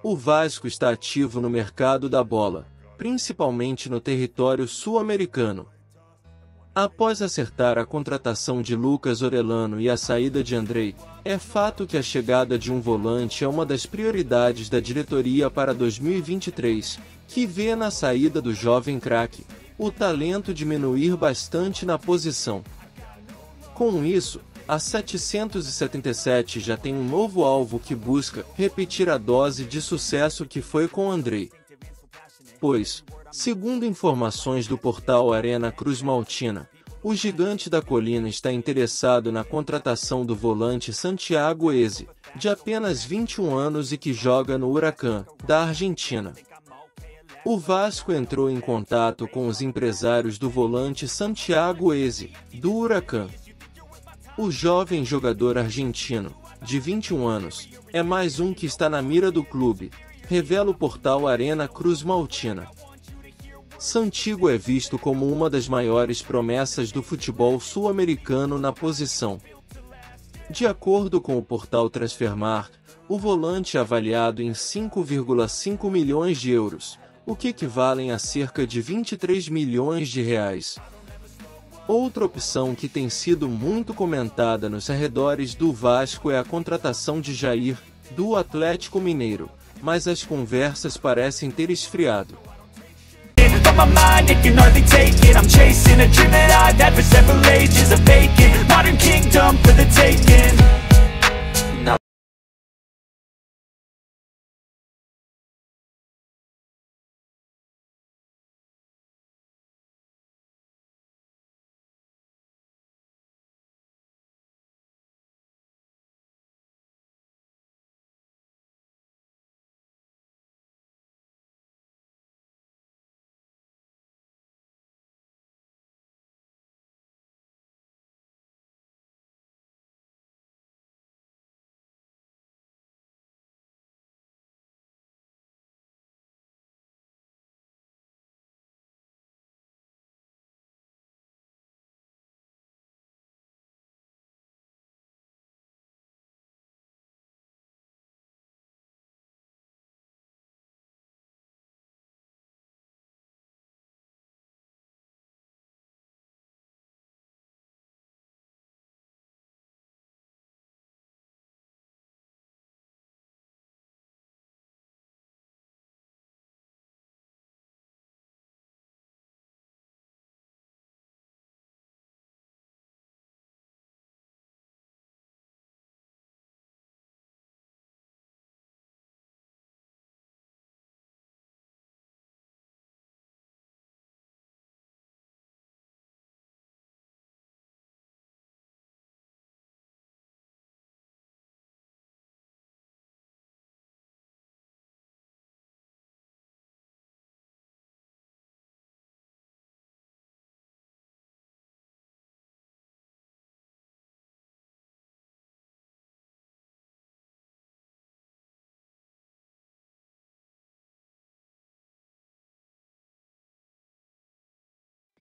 O Vasco está ativo no mercado da bola, principalmente no território sul-americano. Após acertar a contratação de Lucas Orellano e a saída de Andrei, é fato que a chegada de um volante é uma das prioridades da diretoria para 2023, que vê na saída do jovem craque o talento diminuir bastante na posição. Com isso, a 777 já tem um novo alvo que busca repetir a dose de sucesso que foi com Andrei. Pois, segundo informações do portal Arena Cruz Maltina, o gigante da colina está interessado na contratação do volante Santiago Eze, de apenas 21 anos e que joga no Huracán, da Argentina. O Vasco entrou em contato com os empresários do volante Santiago Eze, do Huracán. O jovem jogador argentino, de 21 anos, é mais um que está na mira do clube, revela o portal Arena Cruz Maltina. Santiago é visto como uma das maiores promessas do futebol sul-americano na posição. De acordo com o portal Transfermarkt, o volante é avaliado em 5,5 milhões de euros, o que equivalem a cerca de 23 milhões de reais. Outra opção que tem sido muito comentada nos arredores do Vasco é a contratação de Jair, do Atlético Mineiro, mas as conversas parecem ter esfriado. My mind, it can hardly take it. I'm chasing a dream that I've had for several ages, a vacant modern kingdom for the taking.